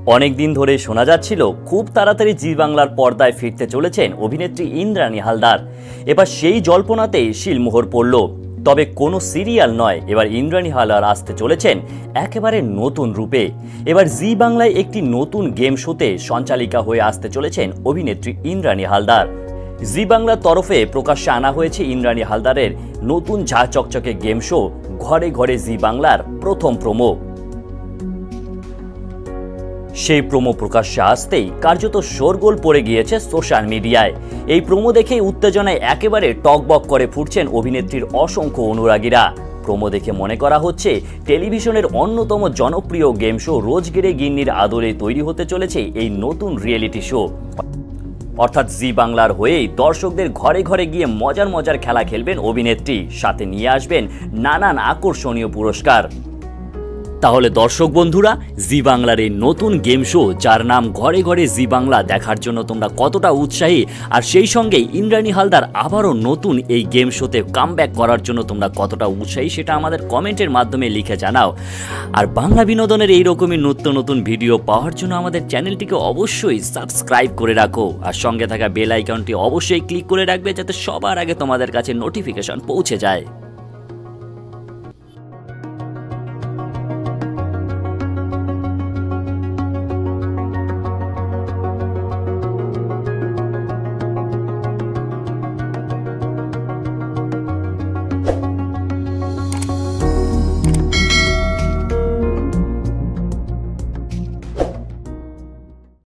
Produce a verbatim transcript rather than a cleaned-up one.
অনেকদিন ধরে শোনা যাচ্ছিল খুব তাড়াতাড়ি জি বাংলার পর্দায় ফিরতে চলেছেন অভিনেত্রী ইন্দ্রাণী হালদার। এবার সেই জল্পনাতেই শিলমোহর পড়ল। তবে কোনো সিরিয়াল নয়, এবার ইন্দ্রাণী হালদার আসতে চলেছেন একেবারে নতুন রূপে। এবার জি বাংলায় একটি নতুন গেম শোতে সঞ্চালিকা হয়ে আসতে চলেছেন অভিনেত্রী ইন্দ্রাণী হালদার। জি বাংলার তরফে প্রকাশ্যে আনা হয়েছে ইন্দ্রাণী হালদারের নতুন ঝা চকচকে গেম শো ঘরে ঘরে জি বাংলার প্রথম প্রোমো। সেই প্রোমো প্রকাশ্যে আসতেই কার্যত শোরগোল পড়ে গিয়েছে সোশ্যাল মিডিয়ায়। এই প্রোমো দেখেই উত্তেজনায় একেবারে টকবক করে ফুটছেন অভিনেত্রীর অসংখ্য অনুরাগীরা। প্রোমো দেখে মনে করা হচ্ছে টেলিভিশনের অন্যতম জনপ্রিয় গেম শো রোজগেরে গিন্নির আদলে তৈরি হতে চলেছে এই নতুন রিয়েলিটি শো। অর্থাৎ জি বাংলার হয়েই দর্শকদের ঘরে ঘরে গিয়ে মজার মজার খেলা খেলবেন অভিনেত্রী, সাথে নিয়ে আসবেন নানান আকর্ষণীয় পুরস্কার। তাহলে দর্শক বন্ধুরা, জি বাংলার এই নতুন গেম শো যার নাম ঘরে ঘরে জি বাংলা দেখার জন্য তোমরা কতটা উৎসাহী, আর সেই সঙ্গে ইন্দ্রাণী হালদার আবারও নতুন এই গেম শোতে কামব্যাক করার জন্য তোমরা কতটা উৎসাহী সেটা আমাদের কমেন্টের মাধ্যমে লিখে জানাও। আর বাংলা বিনোদনের এইরকমই নিত্য নতুন ভিডিও পাওয়ার জন্য আমাদের চ্যানেলটিকে অবশ্যই সাবস্ক্রাইব করে রাখো, আর সঙ্গে থাকা বেল আইকনটি অবশ্যই ক্লিক করে রাখবে যাতে সবার আগে তোমাদের কাছে নোটিফিকেশন পৌঁছে যায়।